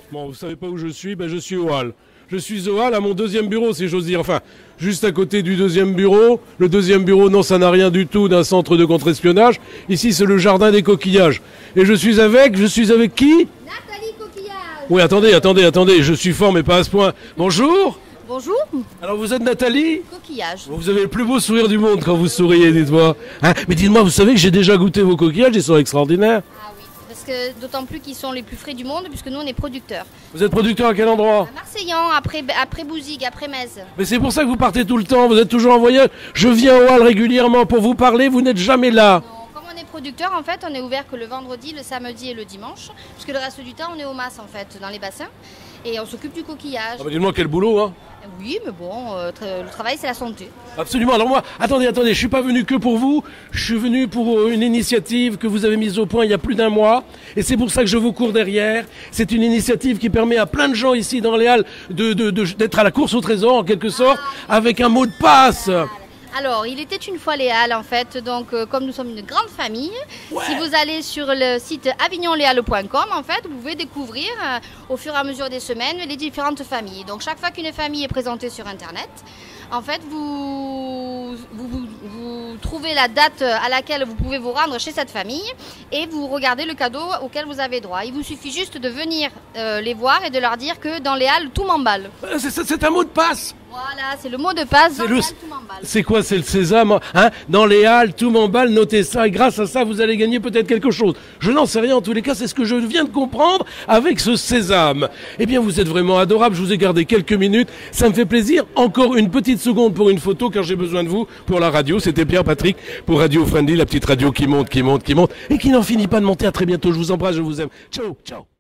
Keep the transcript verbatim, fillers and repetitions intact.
Bon, vous savez pas où je suis? Ben, je suis au hall. Je suis au hall à mon deuxième bureau, si j'ose dire. Enfin, juste à côté du deuxième bureau. Le deuxième bureau, non, ça n'a rien du tout d'un centre de contre-espionnage. Ici, c'est le jardin des coquillages. Et je suis avec, je suis avec qui? Nathalie Coquillage. Oui, attendez, attendez, attendez. Je suis fort, mais pas à ce point. Bonjour. Bonjour. Alors, vous êtes Nathalie? Coquillage. Vous avez le plus beau sourire du monde quand vous souriez, dites-moi. Hein? Mais dites-moi, vous savez que j'ai déjà goûté vos coquillages, ils sont extraordinaires. Ah oui, parce que d'autant plus qu'ils sont les plus frais du monde, puisque nous on est producteurs. Vous êtes producteur à quel endroit? À Marseillan, après, après Bouzigues, après Metz. Mais c'est pour ça que vous partez tout le temps, vous êtes toujours en voyage. Je viens au hall régulièrement pour vous parler, vous n'êtes jamais là. Non, comme on est producteur, en fait, on est ouvert que le vendredi, le samedi et le dimanche, puisque le reste du temps, on est au mas, en fait, dans les bassins. Et on s'occupe du coquillage. Ah bah dites-moi quel boulot, hein. Oui, mais bon, euh, tra- le travail, c'est la santé. Absolument. Alors moi, attendez, attendez, je suis pas venu que pour vous. Je suis venu pour euh, une initiative que vous avez mise au point il y a plus d'un mois. Et c'est pour ça que je vous cours derrière. C'est une initiative qui permet à plein de gens ici dans les halles de, de, de- d'être à la course au trésor, en quelque sorte, avec un mot de passe. Alors, il était une fois les Halles en fait, donc euh, comme nous sommes une grande famille, Ouais. si vous allez sur le site avignon les halles point com en fait, vous pouvez découvrir euh, au fur et à mesure des semaines les différentes familles. Donc chaque fois qu'une famille est présentée sur internet, en fait vous, vous, vous, vous trouvez la date à laquelle vous pouvez vous rendre chez cette famille et vous regardez le cadeau auquel vous avez droit. Il vous suffit juste de venir euh, les voir et de leur dire que dans les Halles tout m'emballe. Euh, C'est, c'est- c'est un mot de passe. Voilà, c'est le mot de passe, dans C'est les le- Halles tout m'emballe. C'est quoi? C'est le sésame, hein? Dans les halles, tout m'emballe, notez ça, et grâce à ça, vous allez gagner peut-être quelque chose. Je n'en sais rien, en tous les cas, c'est ce que je viens de comprendre avec ce sésame. Eh bien, vous êtes vraiment adorable, je vous ai gardé quelques minutes, ça me fait plaisir. Encore une petite seconde pour une photo, car j'ai besoin de vous pour la radio. C'était Pierre Patrick pour Radio Friendly, la petite radio qui monte, qui monte, qui monte, et qui n'en finit pas de monter. À très bientôt, je vous embrasse, je vous aime. Ciao, ciao.